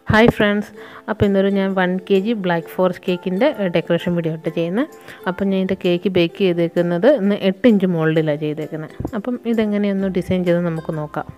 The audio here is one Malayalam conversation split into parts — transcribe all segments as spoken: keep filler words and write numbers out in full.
Hi friends, അപ്പോൾ ഇന്നൊരു ഞാൻ one kilogram ബ്ലാക്ക് ഫോറസ്റ്റ് കേക്കിൻ്റെ ഡെക്കറേഷൻ വീഡിയോ ആയിട്ട് ചെയ്യുന്നത്. അപ്പം ഞാൻ ഇതിൻ്റെ കേക്ക് ബേക്ക് ചെയ്തേക്കുന്നത് ഇന്ന് എട്ട് ഇഞ്ച് മോൾഡിലാണ് ചെയ്തേക്കുന്നത്. അപ്പം ഇതെങ്ങനെയൊന്ന് ഡിസൈൻ ചെയ്ത് നമുക്ക് നോക്കാം.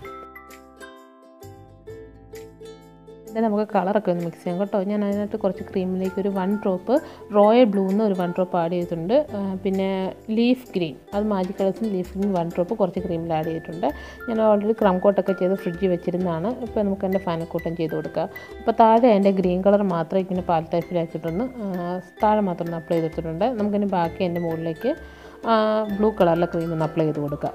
ഇത് നമുക്ക് കളറൊക്കെ ഒന്ന് മിക്സ് ചെയ്യാം കേട്ടോ. ഞാൻ അതിനകത്ത് കുറച്ച് ക്രീമിലേക്ക് ഒരു വൺ ഡ്രോപ്പ് റോയൽ ബ്ലൂന്ന് ഒരു വൺ ഡ്രോപ്പ് ആഡ് ചെയ്തിട്ടുണ്ട്. പിന്നെ ലീഫ് ഗ്രീൻ, അത് മാജിക് കളേഴ്സിന് ലീഫ് ഗ്രീൻ വൺ ഡ്രോപ്പ് കുറച്ച് ക്രീമിൽ ആഡ് ചെയ്തിട്ടുണ്ട്. ഞാൻ ഓൾറെഡി ക്രം കോട്ടൊക്കെ ചെയ്ത് ഫ്രിഡ്ജിൽ വെച്ചിരുന്നതാണ്. ഇപ്പോൾ നമുക്ക് എൻ്റെ ഫൈനൽ കോട്ടും ചെയ്ത് കൊടുക്കാം. അപ്പോൾ താഴെ എൻ്റെ ഗ്രീൻ കളർ മാത്രം ഇങ്ങനെ പാൽ ടൈപ്പിലാക്കിയിട്ടൊന്ന് താഴെ മാത്രം ഒന്ന് അപ്ലൈ ചെയ്തിട്ടുണ്ട്. നമുക്കിനി ബാക്കി എൻ്റെ മുകളിലേക്ക് ബ്ലൂ കളറിലെ ക്രീം ഒന്ന് അപ്ലൈ ചെയ്ത് കൊടുക്കാം.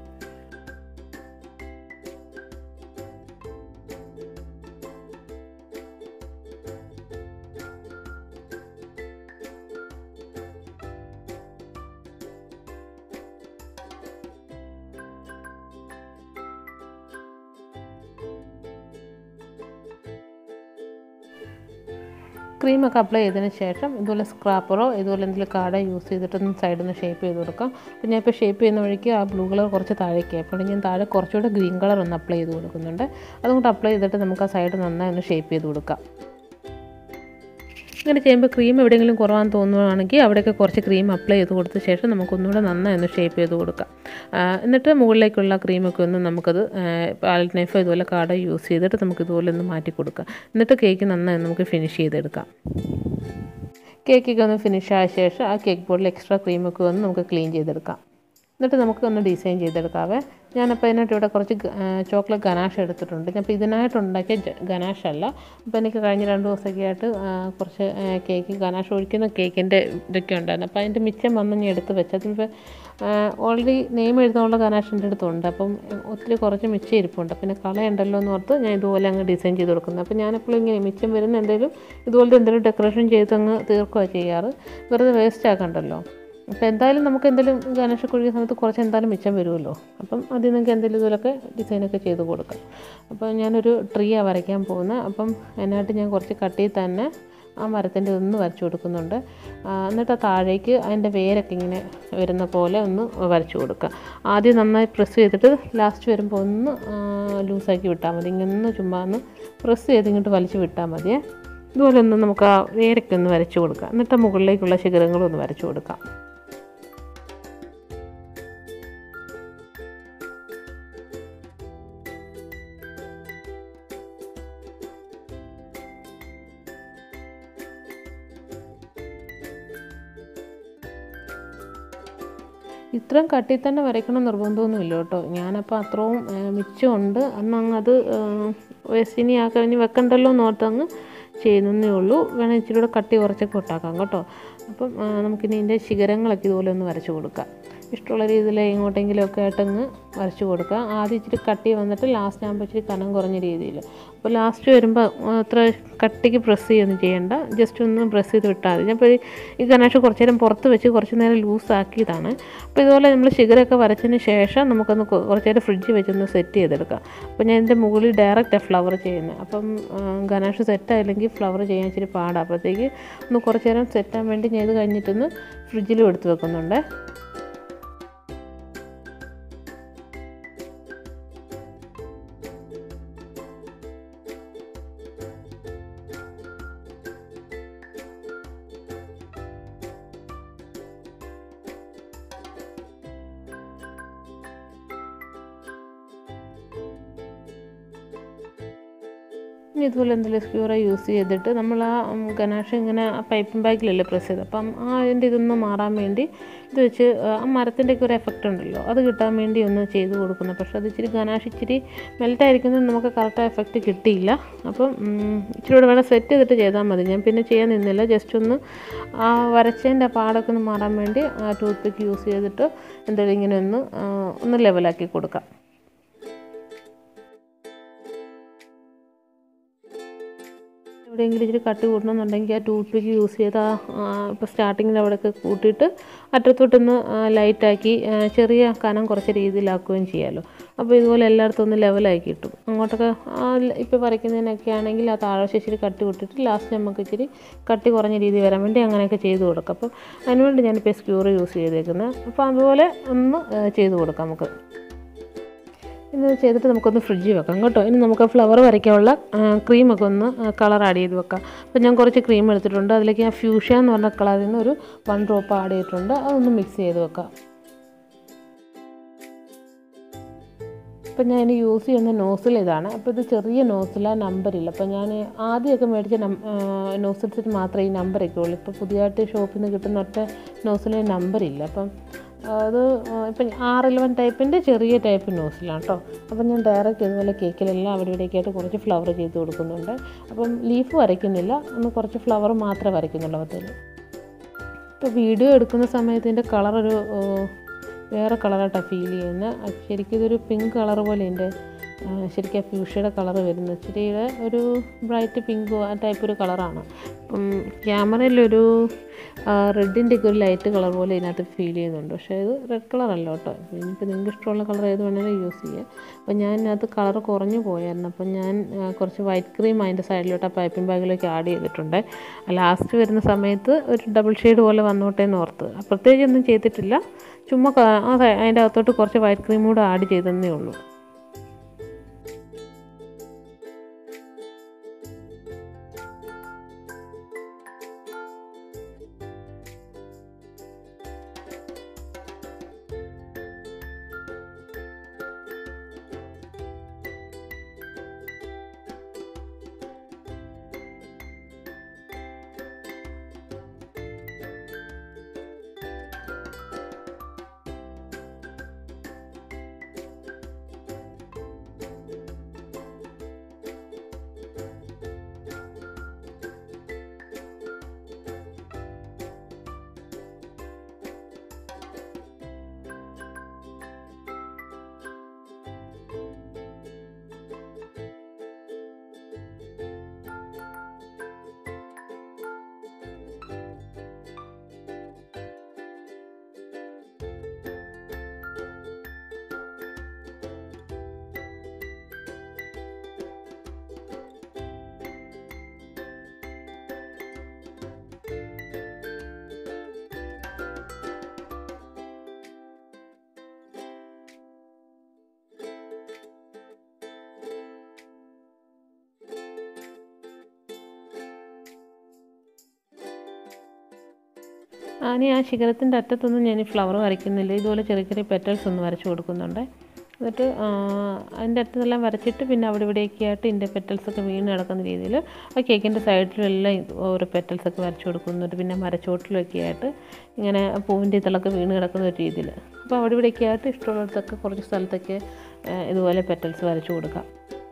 ക്രീമൊക്കെ അപ്ലൈ ചെയ്തതിന് ശേഷം ഇതുപോലെ സ്ക്രാപ്പറോ ഇതുപോലെ എന്തെങ്കിലും കാർഡോ യൂസ് ചെയ്തിട്ടൊന്ന് സൈഡിൽ നിന്ന് ഷേപ്പ് ചെയ്ത് കൊടുക്കാം. അപ്പോൾ ഞാൻ ഇപ്പോൾ ഷേപ്പ് ചെയ്യുന്ന വഴിക്ക് ആ ബ്ലൂ കളർ കുറച്ച് താഴേക്ക്, അപ്പോൾ ഞാൻ താഴെ കുറച്ചുകൂടെ ഗ്രീൻ കളർ ഒന്ന് അപ്ലൈ ചെയ്ത് കൊടുക്കുന്നുണ്ട്. അതുകൊണ്ട് അപ്ലൈ ചെയ്തിട്ട് നമുക്ക് ആ സൈഡ് നന്നായി ഒന്ന് ഷേപ്പ് ചെയ്ത് കൊടുക്കാം. ഇങ്ങനെ ചെയ്യുമ്പോൾ ക്രീം എവിടെയെങ്കിലും കുറവാന്ന് തോന്നുകയാണെങ്കിൽ അവിടെയൊക്കെ കുറച്ച് ക്രീം അപ്ലൈ ചെയ്ത് കൊടുത്ത ശേഷം നമുക്കൊന്നുകൂടെ നന്നായി ഒന്ന് ഷേപ്പ് ചെയ്ത് കൊടുക്കാം. എന്നിട്ട് മുകളിലേക്കുള്ള ക്രീമൊക്കെ ഒന്ന് നമുക്കത് പാലറ്റ് നൈഫോ ഇതുപോലെ കാർഡോ യൂസ് ചെയ്തിട്ട് നമുക്ക് ഇതുപോലെ ഒന്ന് മാറ്റി കൊടുക്കാം. എന്നിട്ട് കേക്ക് നന്നായി നമുക്ക് ഫിനിഷ് ചെയ്തെടുക്കാം. കേക്കൊക്കെ ഒന്ന് ഫിനിഷ് ആയ ശേഷം ആ കേക്ക് ബോർഡിൽ എക്സ്ട്രാ ക്രീമൊക്കെ ഒന്ന് നമുക്ക് ക്ലീൻ ചെയ്തെടുക്കാം. എന്നിട്ട് നമുക്ക് ഒന്ന് ഡിസൈൻ ചെയ്തെടുക്കാവേ. ഞാനപ്പോൾ അതിനായിട്ട് ഇവിടെ കുറച്ച് ചോക്ലേറ്റ് ഗനാഷ് എടുത്തിട്ടുണ്ട്. ഞാൻ ഇപ്പോൾ ഇതിനായിട്ടുണ്ടാക്കിയ ഗനാഷ് അല്ല. അപ്പോൾ എനിക്ക് കഴിഞ്ഞ രണ്ട് ദിവസമൊക്കെ ആയിട്ട് കുറച്ച് കേക്ക് ഗനാഷ് ഒഴിക്കുന്ന കേക്കിൻ്റെ ഇതൊക്കെ ഉണ്ടായിരുന്നു. അപ്പോൾ അതിൻ്റെ മിച്ചം വന്ന് ഞാൻ എടുത്ത് വെച്ചത്. ഇപ്പോൾ ഓൾറെഡി നെയിം എഴുതാനുള്ള ഗനാഷ് എൻ്റെ അടുത്തുണ്ട്. അപ്പം ഒത്തിരി കുറച്ച് മിച്ചം ഇരിപ്പുണ്ട്. പിന്നെ കളയുണ്ടല്ലോ എന്ന് ഓർത്ത് ഞാൻ ഇതുപോലെ അങ്ങ് ഡിസൈൻ ചെയ്ത് കൊടുക്കുന്നത്. അപ്പോൾ ഞാനെപ്പോഴും ഇങ്ങനെ മിച്ചം വരുന്ന എന്തെങ്കിലും ഇതുപോലത്തെ എന്തെങ്കിലും ഡെക്കറേഷൻ ചെയ്ത് അങ്ങ് തീർക്കുകയാണ് ചെയ്യാറ്. വെറുതെ വേസ്റ്റ് ആക്കണ്ടല്ലോ. അപ്പോൾ എന്തായാലും നമുക്ക് എന്തെങ്കിലും ഗണേശ കുഴിക്കുന്ന സമയത്ത് കുറച്ച് എന്തായാലും മിച്ചം വരുമല്ലോ. അപ്പം അതിൽ നിങ്ങൾക്ക് എന്തെങ്കിലും ഇതിലൊക്കെ ഡിസൈനൊക്കെ ചെയ്ത് കൊടുക്കാം. അപ്പോൾ ഞാനൊരു ട്രീയാണ് വരയ്ക്കാൻ പോകുന്നത്. അപ്പം അതിനായിട്ട് ഞാൻ കുറച്ച് കട്ടിയിൽ തന്നെ ആ മരത്തിൻ്റെ ഒന്ന് വരച്ചു കൊടുക്കുന്നുണ്ട്. എന്നിട്ട് താഴേക്ക് അതിൻ്റെ വേരൊക്കെ ഇങ്ങനെ വരുന്ന പോലെ ഒന്ന് വരച്ചു കൊടുക്കുക. ആദ്യം നന്നായി പ്രസ് ചെയ്തിട്ട് ലാസ്റ്റ് വരുമ്പോൾ ഒന്ന് ലൂസാക്കി വിട്ടാൽ മതി. ഇങ്ങനെ ചുമ്മാ ഒന്ന് പ്രസ് ചെയ്ത് ഇങ്ങോട്ട് വലിച്ച് വിട്ടാൽ മതിയേ. ഇതുപോലെ ഒന്ന് നമുക്ക് ആ വേരൊക്കെ ഒന്ന് വരച്ചു കൊടുക്കാം. എന്നിട്ട് മുകളിലേക്കുള്ള ശിഖരങ്ങളും ഒന്ന് വരച്ചു കൊടുക്കാം. ഇത്രയും കട്ടിയിൽ തന്നെ വരയ്ക്കണം നിർബന്ധമൊന്നുമില്ല കേട്ടോ. ഞാനപ്പോൾ അത്രയും മിച്ചമുണ്ട് അന്നങ്ങ് അത് വേസ്റ്റിനി ആ കഴിഞ്ഞ് വെക്കണ്ടല്ലോ എന്നോർത്ത് അങ്ങ് ചെയ്യുന്നതേ ഉള്ളൂ. വേണം ഇച്ചിരി കൂടെ കട്ടി കുറച്ചൊക്കെ ഒട്ടാക്കാം കേട്ടോ. അപ്പം നമുക്കിനി ഇതിൻ്റെ ശിഖരങ്ങളൊക്കെ ഇതുപോലെ ഒന്ന് വരച്ച് കൊടുക്കാം. ഇഷ്ടമുള്ള രീതിയിൽ എങ്ങോട്ടെങ്കിലുമൊക്കെ ആയിട്ടങ്ങ് വരച്ച് കൊടുക്കുക. ആദ്യം ഇച്ചിരി കട്ടി വന്നിട്ട് ലാസ്റ്റ് ആകുമ്പോൾ ഇച്ചിരി കനം കുറഞ്ഞ രീതിയിൽ. അപ്പോൾ ലാസ്റ്റ് വരുമ്പോൾ അത്ര കട്ടിക്ക് പ്രസ് ചെയ്യുകയൊന്നും ചെയ്യേണ്ട, ജസ്റ്റ് ഒന്ന് പ്രസ് ചെയ്ത് വിട്ടാൽ മതി. ഞാൻ ഇപ്പോൾ ഈ ഗണേഷ് കുറച്ച് നേരം പുറത്ത് വെച്ച് കുറച്ച് നേരം ലൂസാക്കിയതാണ്. അപ്പോൾ ഇതുപോലെ നമ്മൾ ശിഖരമൊക്കെ വരച്ചതിന് ശേഷം നമുക്കൊന്ന് കുറച്ച് നേരം ഫ്രിഡ്ജിൽ വെച്ചൊന്ന് സെറ്റ് ചെയ്തെടുക്കാം. അപ്പോൾ ഞാൻ ഇതിൻ്റെ മുകളിൽ ഡയറക്റ്റാണ് ഫ്ലവർ ചെയ്യുന്നത്. അപ്പം ഗണേഷ് സെറ്റായില്ലെങ്കിൽ ഫ്ലവർ ചെയ്യാൻ ഇച്ചിരി പാടാണ്. അപ്പോഴത്തേക്ക് ഒന്ന് കുറച്ച് നേരം സെറ്റാൻ വേണ്ടി ഞാൻ ഇത് കഴിഞ്ഞിട്ടൊന്ന് ഫ്രിഡ്ജിലും എടുത്ത് വെക്കുന്നുണ്ട്. ഇനി ഇതുപോലെ എന്തെങ്കിലും സ്ക്യൂറ യൂസ് ചെയ്തിട്ട് നമ്മൾ ആ ഗനാഷ് ഇങ്ങനെ ആ പൈപ്പിംഗ് ബാഗിലല്ലേ പ്രസ് ചെയ്ത്, അപ്പം ആ അതിൻ്റെ ഇതൊന്ന് മാറാൻ വേണ്ടി ഇത് വെച്ച് ആ മരത്തിൻ്റെയൊക്കെ ഒരു എഫക്റ്റ് ഉണ്ടല്ലോ അത് കിട്ടാൻ വേണ്ടി ഒന്ന് ചെയ്ത് കൊടുക്കുന്നത്. പക്ഷേ അത് ഇച്ചിരി ഗനാഷ് ഇച്ചിരി മെൽറ്റായിരിക്കുന്നത് നമുക്ക് കറക്റ്റ് എഫക്റ്റ് കിട്ടിയില്ല. അപ്പം ഇച്ചിരി കൂടെ വേണം സെറ്റ് ചെയ്തിട്ട് ചെയ്താൽ മതി. ഞാൻ പിന്നെ ചെയ്യാൻ നിന്നില്ല. ജസ്റ്റ് ഒന്ന് ആ വരച്ചതിൻ്റെ പാടൊക്കെ ഒന്ന് മാറാൻ വേണ്ടി ആ ടൂത്ത് പിക്ക് യൂസ് ചെയ്തിട്ട് എന്തെങ്കിലും ഇങ്ങനെ ഒന്ന് ഒന്ന് ലെവലാക്കി കൊടുക്കാം. എവിടെയെങ്കിലും ഇച്ചിരി കട്ടി കൂട്ടണമെന്നുണ്ടെങ്കിൽ ആ ടൂത്ത് പിക്ക് യൂസ് ചെയ്ത് ആ ഇപ്പോൾ സ്റ്റാർട്ടിങ്ങിൽ അവിടെയൊക്കെ കൂട്ടിയിട്ട് അറ്റത്തോട്ടൊന്ന് ലൈറ്റാക്കി ചെറിയ കനം കുറച്ച് രീതിയിലാക്കുകയും ചെയ്യാമല്ലോ. അപ്പോൾ ഇതുപോലെ എല്ലായിടത്തും ഒന്ന് ലെവലാക്കി കിട്ടും. അങ്ങോട്ടൊക്കെ ആ ഇപ്പോൾ വരയ്ക്കുന്നതിനൊക്കെ ആണെങ്കിൽ ആ താഴെ ഇച്ചിരി കട്ടി കൂട്ടിയിട്ട് ലാസ്റ്റ് നമുക്ക് ഇച്ചിരി കട്ടി കുറഞ്ഞ രീതി വരാൻ വേണ്ടി അങ്ങനെയൊക്കെ ചെയ്ത് കൊടുക്കാം. അപ്പം അതിനുവേണ്ടി ഞാനിപ്പോൾ സ്ക്യൂർ യൂസ് ചെയ്തേക്കുന്നത്. അപ്പോൾ അതുപോലെ ഒന്ന് ചെയ്ത് കൊടുക്കാം നമുക്ക്. ഇത് ചെയ്തിട്ട് നമുക്കൊന്ന് ഫ്രിഡ്ജിൽ വെക്കാം കേട്ടോ. ഇനി നമുക്ക് ഫ്ലവർ വരയ്ക്കാനുള്ള ക്രീമൊക്കെ ഒന്ന് കളർ ആഡ് ചെയ്ത് വെക്കാം. അപ്പോൾ ഞാൻ കുറച്ച് ക്രീം എടുത്തിട്ടുണ്ട്. അതിലേക്ക് ഞാൻ ഫ്യൂഷ്യ എന്ന് പറഞ്ഞ കളറിൽ നിന്ന് ഒരു വൺ ഡ്രോപ്പ് ആഡ് ചെയ്തിട്ടുണ്ട്. അതൊന്ന് മിക്സ് ചെയ്ത് വെക്കാം. അപ്പോൾ ഞാൻ ഇനി യൂസ് ചെയ്യുന്ന നോസിൽ ഇതാണ്. അപ്പോൾ ഇത് ചെറിയ നോസിലാണ്, നമ്പറില്ല. അപ്പോൾ ഞാൻ ആദ്യമൊക്കെ മേടിച്ച നോസിൽ സെറ്റ് മാത്രമേ ഈ നമ്പറൊക്കെ ഉള്ളൂ. ഇപ്പോൾ പുതിയതായിട്ട് ഷോപ്പിൽ നിന്ന് കിട്ടുന്ന ഒറ്റ നോസിലെ നമ്പറില്ല. അപ്പം അത് ഇപ്പം ആർ ഇലവൻ ടൈപ്പിൻ്റെ ചെറിയ ടൈപ്പ് നോസിലാണ് കേട്ടോ. അപ്പം ഞാൻ ഡയറക്റ്റ് ഇതുപോലെ കേക്കിലെല്ലാം അവിടെ ഇവിടേക്കായിട്ട് കുറച്ച് ഫ്ലവർ ചെയ്ത് കൊടുക്കുന്നുണ്ട്. അപ്പം ലീഫ് വരയ്ക്കുന്നില്ല, ഒന്ന് കുറച്ച് ഫ്ലവർ മാത്രമേ വരയ്ക്കുന്നുള്ളൂ അതിൽ. ഇപ്പോൾ വീഡിയോ എടുക്കുന്ന സമയത്ത് ഇതിൻ്റെ കളറൊരു വേറെ കളറായിട്ടാണ് ഫീൽ ചെയ്യുന്നത്. ശരിക്കും ഇതൊരു പിങ്ക് കളർ പോലെ ഉണ്ട്. ശരിക്കും ഫ്യൂഷ്യയുടെ കളർ വരുന്നത് ഇച്ചിരിയുടെ ഒരു ബ്രൈറ്റ് പിങ്ക് ആ ടൈപ്പ് ഒരു കളറാണ്. അപ്പം ക്യാമറയിലൊരു റെഡിൻ്റെ ഒക്കെ ഒരു ലൈറ്റ് കളർ പോലെ ഇതിനകത്ത് ഫീൽ ചെയ്യുന്നുണ്ട്. പക്ഷേ ഇത് റെഡ് കളറല്ല കേട്ടോ. ഇനിയിപ്പോൾ നിങ്ങൾക്ക് ഇഷ്ടമുള്ള കളർ ഏത് വേണമെങ്കിലും യൂസ് ചെയ്യുക. അപ്പോൾ ഞാൻ ഇതിനകത്ത് കളർ കുറഞ്ഞു പോയായിരുന്നു. അപ്പം ഞാൻ കുറച്ച് വൈറ്റ് ക്രീം അതിൻ്റെ സൈഡിലോട്ട് ആ പൈപ്പിംഗ് ബാഗിലേക്ക് ആഡ് ചെയ്തിട്ടുണ്ട്. ലാസ്റ്റ് വരുന്ന സമയത്ത് ഒരു ഡബിൾ ഷെയ്ഡ് പോലെ വന്നോട്ടെ എന്ന് ഓർത്ത് പ്രത്യേകിച്ച് ഒന്നും ചെയ്തിട്ടില്ല. ചുമ്മാ ആ അതിൻ്റെ അകത്തോട്ട് കുറച്ച് വൈറ്റ് ക്രീം കൂടെ ആഡ് ചെയ്തതന്നേ ഉള്ളൂ. ഇനി ആ ശിഖരത്തിൻ്റെ അറ്റത്തൊന്നും ഞാൻ ഈ ഫ്ലവർ വരയ്ക്കുന്നില്ല. ഇതുപോലെ ചെറിയ ചെറിയ പെറ്റൽസ് ഒന്ന് വരച്ച് കൊടുക്കുന്നുണ്ട്. എന്നിട്ട് അതിൻ്റെ അറ്റത്തെല്ലാം വരച്ചിട്ട് പിന്നെ അവിടെ ഇവിടെയൊക്കെ ആയിട്ട് ഇതിൻ്റെ പെറ്റൽസൊക്കെ വീണ് കിടക്കുന്ന രീതിയിൽ ആ കേക്കിൻ്റെ സൈഡിലെല്ലാം ഓരോ പെറ്റൽസൊക്കെ വരച്ച് കൊടുക്കുന്നുണ്ട്. പിന്നെ മരച്ചോട്ടിലൊക്കെ ആയിട്ട് ഇങ്ങനെ പൂവിൻ്റെ ഇതളൊക്കെ വീണ് കിടക്കുന്ന ഒരു രീതിയിൽ. അപ്പോൾ അവിടെ ഇവിടെയൊക്കെ ആയിട്ട് ഇഷ്ടമുള്ളിടത്തൊക്കെ കുറച്ച് സ്ഥലത്തൊക്കെ ഇതുപോലെ പെറ്റൽസ് വരച്ച് കൊടുക്കാം.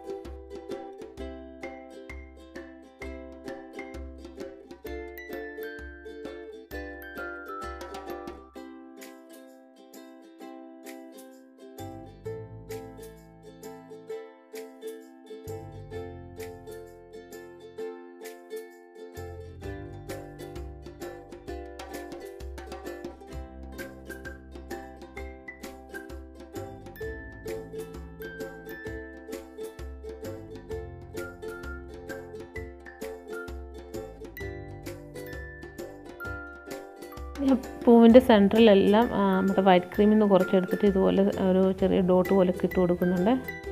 പൂവിൻ്റെ സെൻറ്ററിലെല്ലാം നമ്മുടെ വൈറ്റ് ക്രീമിൽ നിന്ന് കുറച്ചെടുത്തിട്ട് ഇതുപോലെ ഒരു ചെറിയ ഡോട്ട് പോലെ ഇട്ട് കൊടുക്കുന്നുണ്ട്.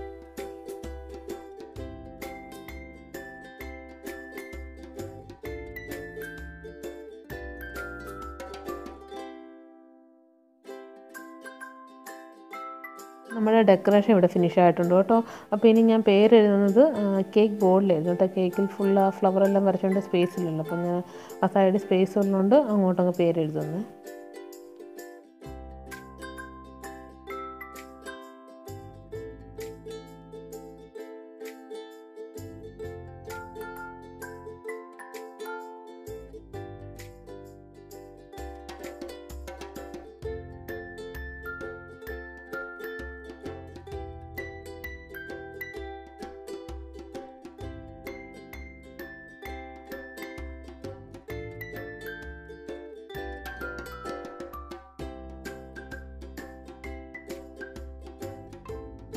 നമ്മുടെ ഡെക്കറേഷൻ ഇവിടെ ഫിനിഷ് ആയിട്ടുണ്ട് കേട്ടോ. അപ്പോൾ ഇനി ഞാൻ പേര് എഴുതുന്നത് കേക്ക് ബോർഡിൽ എഴുതും കേട്ടോ. കേക്കിൽ ഫുൾ ആ ഫ്ലവറെല്ലാം വരച്ചുകൊണ്ട് സ്പേസ് ഇല്ലല്ലോ. അപ്പം ഞാൻ ആ സൈഡ് സ്പേസ് ഉള്ളതുകൊണ്ട് അങ്ങോട്ടങ്ങ് പേര് എഴുതുന്നത്.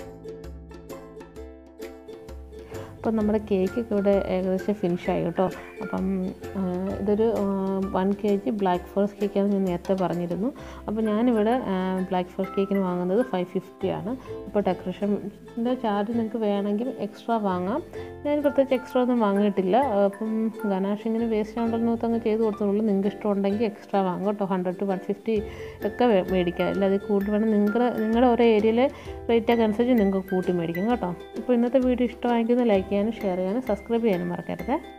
അപ്പോൾ നമ്മുടെ കേക്കൊക്കെ ഇവിടെ ഏകദേശം ഫിനിഷായി കേട്ടോ. അപ്പം ഇതൊരു one K G black forest കേക്കാണ് ഞാൻ നേരത്തെ പറഞ്ഞിരുന്നു. അപ്പോൾ ഞാനിവിടെ ബ്ലാക്ക് ഫോറസ്റ്റ് കേക്കിന് വാങ്ങുന്നത് ഫൈവ് ഫിഫ്റ്റി ആണ്. അപ്പോൾ ഡെക്കറേഷൻ്റെ ചാർജ് നിങ്ങൾക്ക് വേണമെങ്കിൽ എക്സ്ട്രാ വാങ്ങാം. ഞാൻ പ്രത്യേകിച്ച് എക്സ്ട്രാ ഒന്നും വാങ്ങിയിട്ടില്ല. അപ്പം ഗനാഷ് ഇങ്ങനെ വേസ്റ്റ് ആണ്ടല്ലോ അങ്ങ് ചെയ്ത് കൊടുത്തോളൂ. നിങ്ങൾക്ക് ഇഷ്ടമുണ്ടെങ്കിൽ എക്സ്ട്രാ വാങ്ങും കേട്ടോ. ഹൺഡ്രഡ് ടു വൺ ഫിഫ്റ്റി ഒക്കെ മേടിക്കാം. അല്ലാതെ കൂടുതൽ വേണം നിങ്ങളുടെ നിങ്ങളുടെ ഓരോ ഏരിയയിലെ റേറ്റൊക്കെ അനുസരിച്ച് നിങ്ങൾക്ക് കൂട്ടി മേടിക്കാം കേട്ടോ. അപ്പോൾ ഇന്നത്തെ വീഡിയോ ഇഷ്ടമായിരിക്കുന്നത് ലൈക്ക് ചെയ്യാനും ഷെയർ ചെയ്യാനും സബ്സ്ക്രൈബ് ചെയ്യാനും മറക്കരുത്.